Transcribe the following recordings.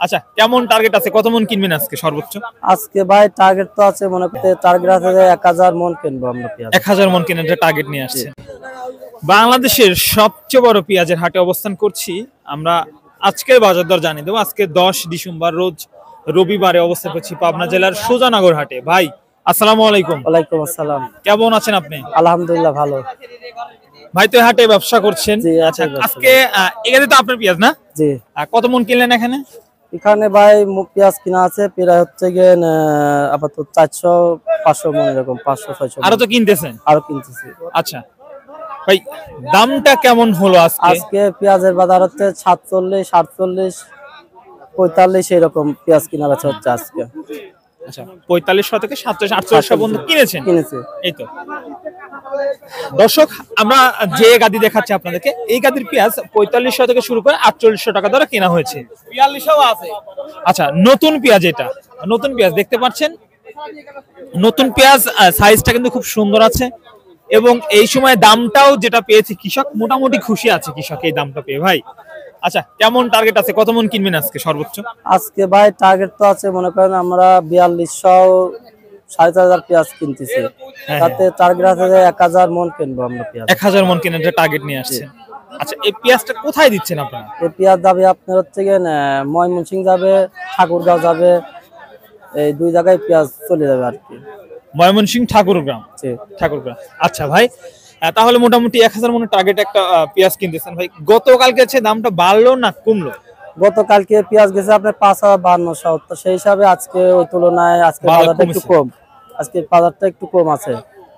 আচ্ছা, কেমন টার্গেট আছে? কত মন কিনবেন আজকে সর্বোচ্চ? আজকে ভাই টার্গেট তো আছে, মনে করতে টার্গেট আছে যে 1000 মন কিনবো আমরা পেঁয়াজ। 1000 মন কেনার টার্গেট নিয়ে আসছে। বাংলাদেশের সবচেয়ে বড় পেঁয়াজের হাটে অবস্থান করছি আমরা। আজকের বাজার দর জানিয়ে দেবো। আজকে 10 ডিসেম্বর রোজ রবিবারে অবস্থান করছি পাবনা জেলার সুজানগর হাটে। ভাই আসসালামু আলাইকুম। ওয়ালাইকুম আসসালাম। কেমন আছেন আপনি? আলহামদুলিল্লাহ ভালো। ভাই তো হাটে ব্যবসা করছেন। আচ্ছা, আজকে এখানে তো আপনার পেঁয়াজ না? জি। কত মন কিনলেন এখানে? এখানে ভাই পেঁয়াজ কিনা আছে প্রায় হচ্ছে গিয়ে আপাতত 400-500 মন, এরকম 500-600। আরো তো কিনতেছেন? আরো কিনতেছি। আচ্ছা ভাই, দামটা কেমন হলো আজকে? আজকে পেঁয়াজের বাজার হচ্ছে 47, 48, 45 এরকম পেঁয়াজ কিনা বেচা হচ্ছে আজকে। আচ্ছা, 4500 থেকে 4700-4800 পর্যন্ত কিনেছেন? কিনেছি। এই তো দর্শক, আমরা যে গাদি দেখাচ্ছি আপনাদেরকে, এই গাদির পেঁয়াজ 4500 থেকে শুরু করে 4800 টাকা ধরে কেনা হয়েছে। 4200 আছে। আচ্ছা, নতুন পেঁয়াজ, এটা নতুন পেঁয়াজ দেখতে পাচ্ছেন। নতুন পেঁয়াজ সাইজটা কিন্তু খুব সুন্দর আছে এবং এই সময় দামটাও যেটা পেয়েছে কৃষক মোটামুটি খুশি আছে কৃষক এই দামটা পেয়ে। ভাই আচ্ছা, কেমন টার্গেট আছে? কত মন কিনবেন আজকে সর্বোচ্চ? আজকে ভাই টার্গেট তো আছে, মনে করেন আমরা 4200 4500 পেঁয়াজ কিনতেছি। তাতে টার্গেট আছে যে 1000 মন কিনবো আমরা পেঁয়াজ। 1000 মন কেনার টার্গেট নিয়ে আসছে। আচ্ছা, এই পেঁয়াজটা কোথায় দিচ্ছেন আপনারা? এই পেঁয়াজ যাবে আপনার হচ্ছে গিয়ে ময়মনসিংহ যাবে, ঠাকুরগাঁও যাবে, এই দুই জায়গায় পেঁয়াজ চলে যাবে আর কি। ময়মনসিংহ, ঠাকুরগাঁও। আচ্ছা ভাই, তাহলে মোটামুটি 1000 মনের টার্গেট একটা পেঁয়াজ কিনতেছেন। ভাই গতকালকে দামটা বাড়লো না কমলো? গতকালকে পেঁয়াজ গেছে আপনার 5500, তো সেই হিসাবে আজকে ওই তুলনায় আজকে বাজারটা একটু কম। আজকে বাজারটা একটু কম আছে।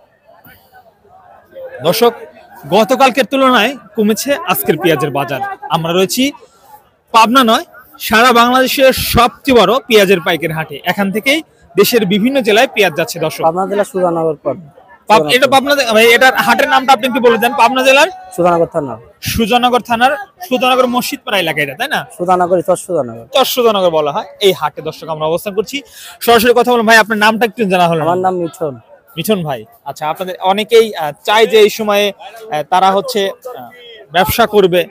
দর্শক, গতকালকের তুলনায় কমেছে আজকের পেঁয়াজের বাজার। আমরা রয়েছি পাবনা নয়, সারা বাংলাদেশের সবচেয়ে বড় পেঁয়াজের পাইকারি হাটে। এখান থেকেই দেশের বিভিন্ন জেলায় পেঁয়াজ যাচ্ছে। দর্শক, পাবনা জেলা সুজানগর পর এটা পাবনা, এটার হাটের নামটা আপনি কি বলে দেন? পাবনা জেলার সুজানগর থানা, সুজানগর মসজিদ পাড়া এলাকা, এটা তাই না? সুজানগর, সুজানগর বলা হয় এই হাটে। দর্শক, আমরা অবস্থান করছি। সরাসরি কথা বলুন ভাই, আপনার নামটা একটু জানা হলো। আমার নাম মিঠন ভাই। আচ্ছা, আপনাদের অনেকেই চায় যে এই সময়ে তারা হচ্ছে ব্যবসা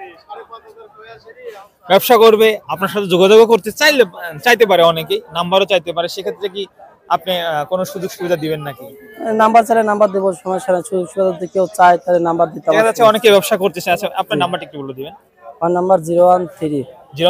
করবে, আপনার সাথে যোগাযোগ করতে চাইতে পারে, অনেকেই নাম্বারও চাইতে পারে। সেক্ষেত্রে কি আপনি কোনো সুযোগ সুবিধা দিবেন নাকি? নাম্বার চাইলে নাম্বার দেবো, সমস্যা নেই। সুযোগ সুবিধা যদি কেউ চায় তাহলে নাম্বার দিতে হবে। আচ্ছা, অনেকে ব্যবসা করতে চায়। আচ্ছা, আপনার নাম্বারটা একটু বলে দিবেন। আমার নাম্বার 013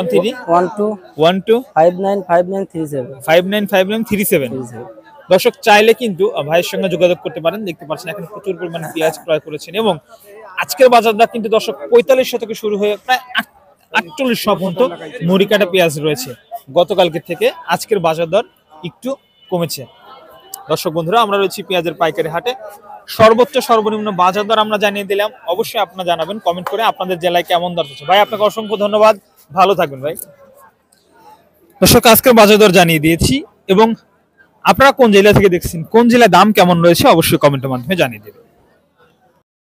12 595937 595937। দর্শক, চাইলে কিন্তু ভাইয়ের সঙ্গে যোগাযোগ করতে পারেন। দেখতে পাচ্ছেন এখন প্রচুর পরিমাণে পেঁয়াজ ক্রয় করেছেন এবং আজকের বাজারটা কিন্তু দর্শক 4500 থেকে শুরু হয়ে প্রায় 4800 পর্যন্ত মুড়িকাটা পেঁয়াজ রয়েছে। গতকালকে থেকে আজকের বাজার দর একটু কমেছে। দর্শক বন্ধুরা, আমরা রয়েছি পেঁয়াজের পাইকারি হাটে। সর্বোচ্চ সর্বনিম্ন বাজার দর আমরা জানিয়ে দিলাম। অবশ্যই আপনারা জানাবেন কমেন্ট করে আপনাদের জেলায় কেমন দর হচ্ছে। ভাই, আপনাকে অসংখ্য ধন্যবাদ, ভালো থাকবেন ভাই। দর্শক, আজকের বাজার দর জানিয়ে দিয়েছি এবং আপনারা কোন জেলা থেকে দেখছেন, কোন জেলায় দাম কেমন রয়েছে অবশ্যই কমেন্টের মাধ্যমে জানিয়ে দেবেন।